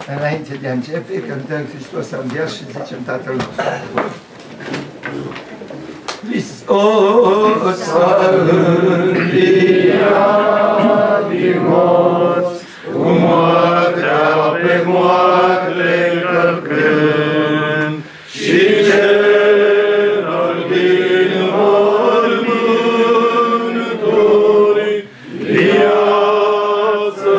Înainte de a începe, cântăm Hristos a înviat și zicem Tatăl nostru. Hristos a înviat din morți, cu moartea pe moarte călcând, și celor din mormânturi viață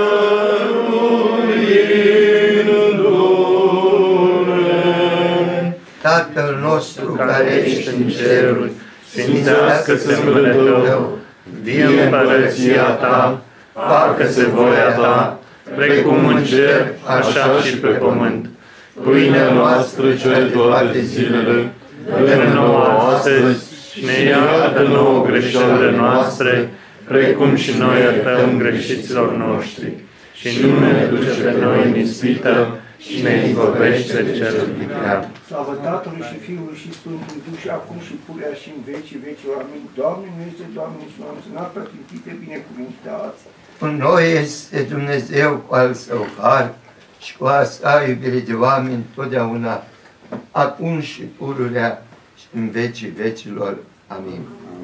dăruindu-ne. Tatăl nostru care ești în ceruri, sfințească-se numele Tău, vie împărăția Ta, facă-se voia Ta, precum în cer, așa și pe pământ. Pâinea noastră cea de toate zilele, dă-ne nouă astăzi și ne iartă nouă greșelile noastre, precum și noi iertăm greșiților noștri. Și nu ne duce pe noi în ispită și ne izbăvește de cel viclean. Slavă Tatălui și Fiului și Sfântului Duh și acum și purea și în vecii vecii. Amin. Doamne, nu este Doamne și noi am sunat prețintite binecuvântați. În noi este Dumnezeu cu al Său har și cu a Sa iubire de oameni totdeauna, acum și pururea și în vecii vecilor. Amin.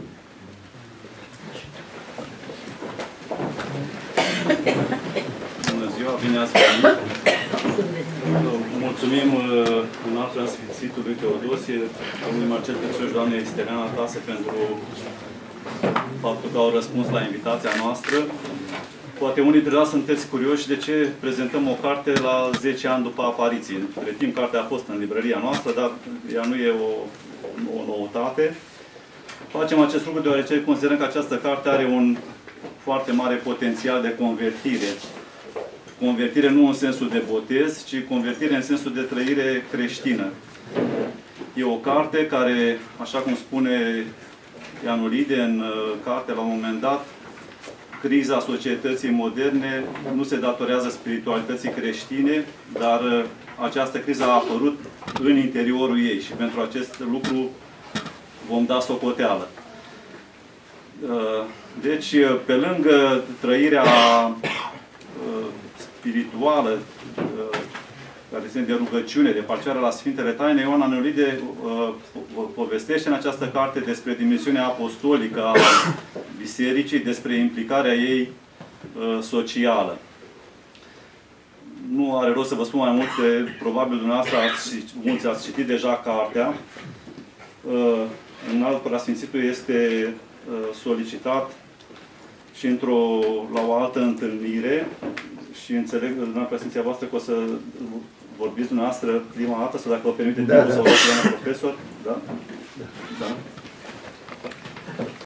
Bună ziua, bine ați venit! Mulțumim înaltul Sfințitului Teodosie, domnului Marcel Pețuș, doamnei Steriana Tase, pentru faptul că au răspuns la invitația noastră. Poate unii dintre noi sunteți curioși de ce prezentăm o carte la 10 ani după apariție. Între timp, cartea a fost în librăria noastră, dar ea nu e o noutate. Facem acest lucru deoarece considerăm că această carte are un foarte mare potențial de convertire. Convertire nu în sensul de botez, ci convertire în sensul de trăire creștină. E o carte care, așa cum spune Ianulide în carte la un moment dat, criza societății moderne nu se datorează spiritualității creștine, dar această criză a apărut în interiorul ei și pentru acest lucru vom da socoteală. Deci, pe lângă trăirea spirituală, care este de rugăciune, de participare la Sfintele Taine, Ioan Aneolide povestește în această carte despre dimensiunea apostolică a Bisericii, despre implicarea ei socială. Nu are rost să vă spun mai multe, probabil dumneavoastră mulți ați citit deja cartea. Înalt Preasfințitul este solicitat și la o altă întâlnire și înțeleg, doamna Preasfinția voastră, că o să vorbiți dumneavoastră prima dată, sau dacă vă permite timpul, sau doamna profesor. Da? Da?